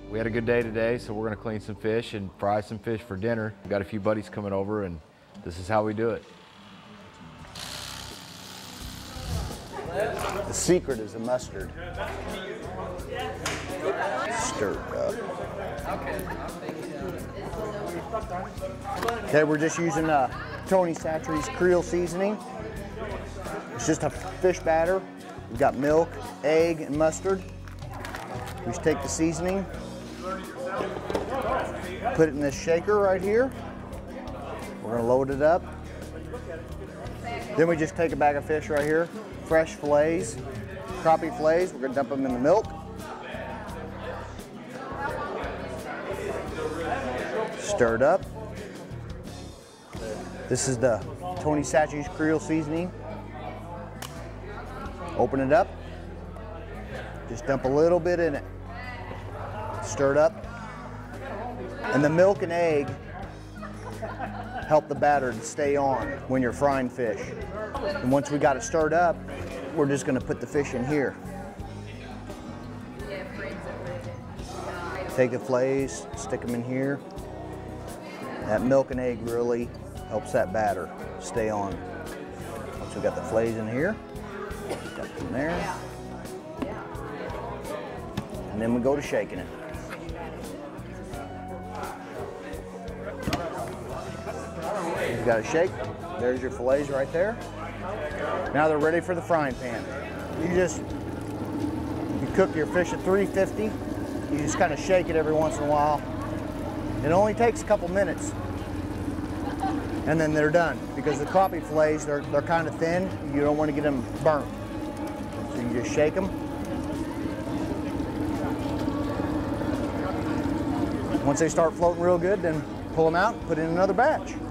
We had a good day today, so we're gonna clean some fish and fry some fish for dinner. We've got a few buddies coming over, and this is how we do it. The secret is the mustard. Stir it up. Okay, we're just using Tony Chachere's Creole seasoning. It's just a fish batter. We've got milk, egg, and mustard. We just take the seasoning, put it in this shaker right here. We're gonna load it up. Then we just take a bag of fish right here, fresh fillets, crappie fillets. We're gonna dump them in the milk. Stir it up. This is the Tony Chachere's Creole seasoning. Open it up. Just dump a little bit in it. Stir it up. And the milk and egg help the batter to stay on when you're frying fish. And once we got it stirred up, we're just gonna put the fish in here. Take the fillets, stick them in here. That milk and egg really helps that batter stay on. Once we got the fillets in here, dump them there. And then we go to shaking it. You've got to shake. There's your fillets right there. Now they're ready for the frying pan. You cook your fish at 350. You just kind of shake it every once in a while. It only takes a couple minutes. And then they're done. Because the crappie fillets, they're kind of thin. You don't want to get them burnt. So you just shake them. Once they start floating real good, then pull them out and put in another batch.